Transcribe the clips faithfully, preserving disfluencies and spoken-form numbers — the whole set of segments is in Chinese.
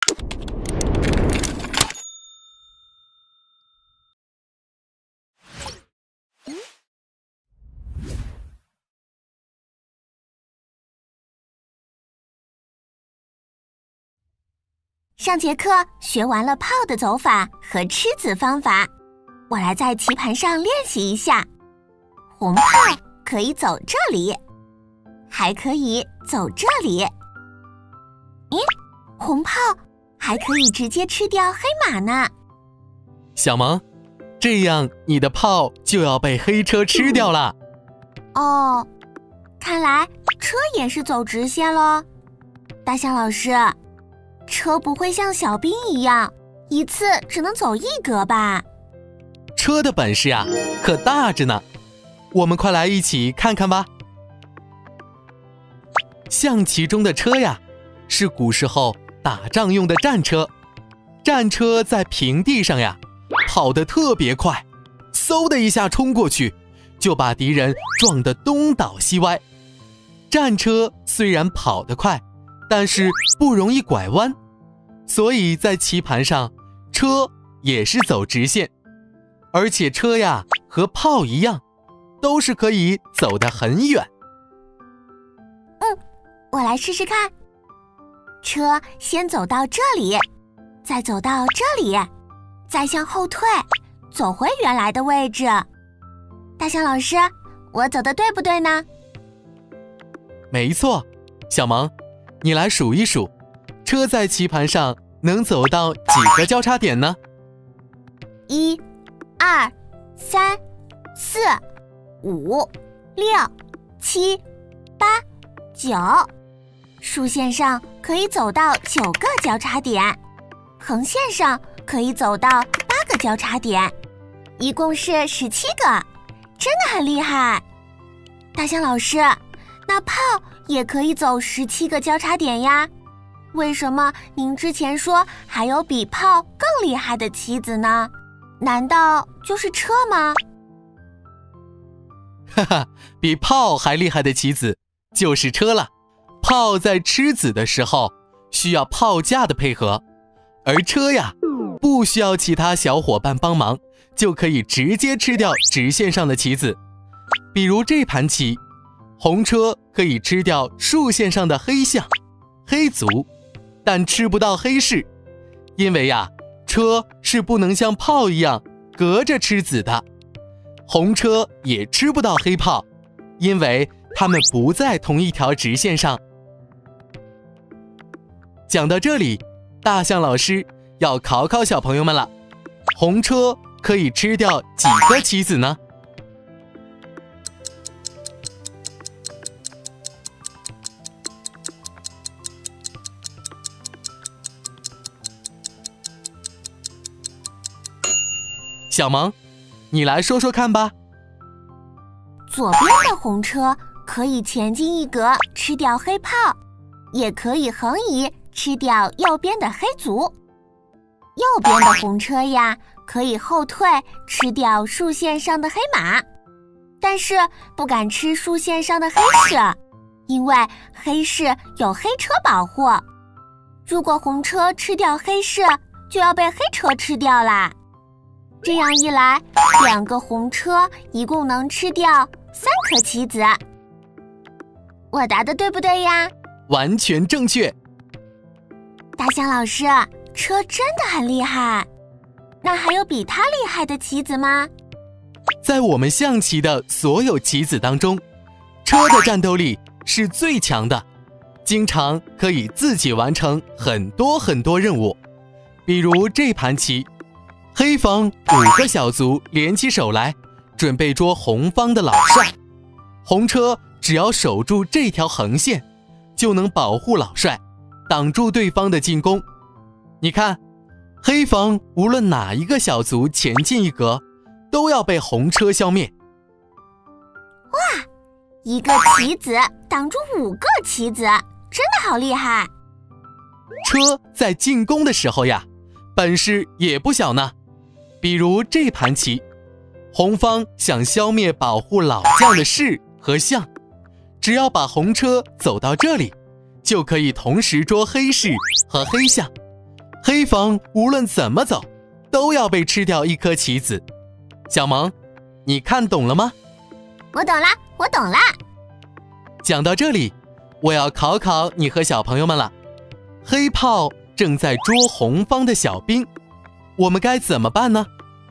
上节课学完了炮的走法和吃子方法，我来在棋盘上练习一下。红炮可以走这里，还可以走这里。咦，红炮还可以直接吃掉黑马呢。 小萌，这样你的炮就要被黑车吃掉了。 哦，看来车也是走直线咯。大象老师，车不会像小兵一样，一次只能走一格吧？ 车的本事呀，可大着呢。我们快来一起看看吧。象棋中的车呀，是古时候打仗用的战车。战车在平地上呀，跑得特别快，嗖的一下冲过去，就把敌人撞得东倒西歪。战车虽然跑得快，但是不容易拐弯，所以在棋盘上，车也是走直线。而且车呀，和炮一样，都是可以走得很远。 嗯，我来试试看。车先走到这里，再走到这里，再向后退，走回原来的位置。大象老师，我走得对不对呢？ 没错，小萌，你来数一数，车在棋盘上能走到几个交叉点呢？ 一、二、三、四、五、六、七、八、九。竖线上可以走到九个交叉点，横线上可以走到八个交叉点，一共是十七个，真的很厉害。大象老师，那炮也可以走十七个交叉点呀？为什么您之前说还有比炮更厉害的棋子呢？难道就是车吗？ 哈哈，比炮还厉害的棋子就是车了。炮在吃子的时候需要炮架的配合，而车呀，不需要其他小伙伴帮忙，就可以直接吃掉直线上的棋子。比如这盘棋，红车可以吃掉竖线上的黑象、黑卒，但吃不到黑士，因为呀，车是不能像炮一样隔着吃子的。红车也吃不到黑炮，因为它们不在同一条直线上。讲到这里，大象老师要考考小朋友们了，红车可以吃掉几个棋子呢？小萌，你来说说看吧。 左边的红车可以前进一格吃掉黑炮，也可以横移吃掉右边的黑卒。右边的红车呀，可以后退吃掉竖线上的黑马，但是不敢吃竖线上的黑士，因为黑士有黑车保护。如果红车吃掉黑士，就要被黑车吃掉啦。这样一来，两个红车一共能吃掉三颗棋子。我答的对不对呀？ 完全正确。 大象老师，车真的很厉害。那还有比它厉害的棋子吗？ 在我们象棋的所有棋子当中，车的战斗力是最强的，经常可以自己完成很多很多任务。比如这盘棋，黑方五个小卒联起手来，准备捉红方的老帅。红车只要守住这条横线，就能保护老帅，挡住对方的进攻。你看，黑方无论哪一个小卒前进一格，都要被红车消灭。 哇，一个棋子挡住五个棋子，真的好厉害。 车在进攻的时候呀，本事也不小呢。比如这盘棋，红方想消灭保护老将的士和象，只要把红车走到这里，就可以同时捉黑士和黑象， 黑方无论怎么走，都要被吃掉一颗棋子。小萌，你看懂了吗？ 我懂啦，我懂啦。 讲到这里，我要考考你和小朋友们了。黑炮正在捉红方的小兵，我们该怎么办呢？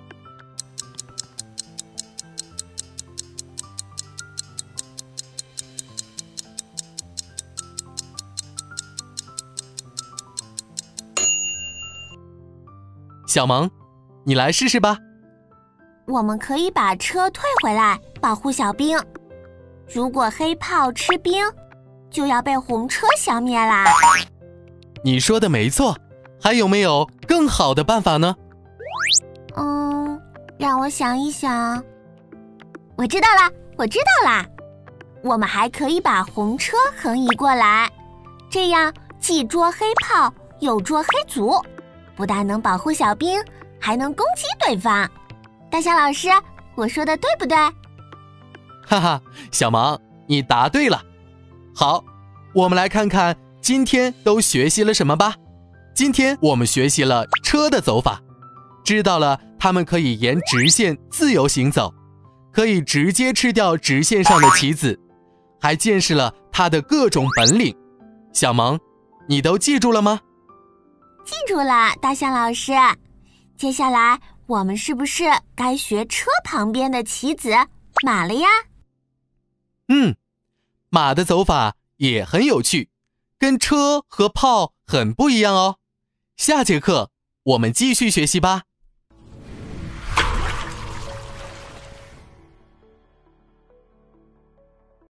小萌，你来试试吧。 我们可以把车退回来，保护小兵。如果黑炮吃兵，就要被红车消灭啦。 你说的没错，还有没有更好的办法呢？ 嗯，让我想一想。我知道啦，我知道啦。我们还可以把红车横移过来，这样既捉黑炮，又捉黑卒，不但能保护小兵，还能攻击对方。大象老师，我说的对不对？ 哈哈，小萌，你答对了。好，我们来看看今天都学习了什么吧。今天我们学习了车的走法，知道了它们可以沿直线自由行走，可以直接吃掉直线上的棋子，还见识了它的各种本领。小萌，你都记住了吗？ 记住了，大象老师。接下来我们是不是该学车旁边的棋子马了呀？ 嗯，马的走法也很有趣，跟车和炮很不一样哦。下节课我们继续学习吧。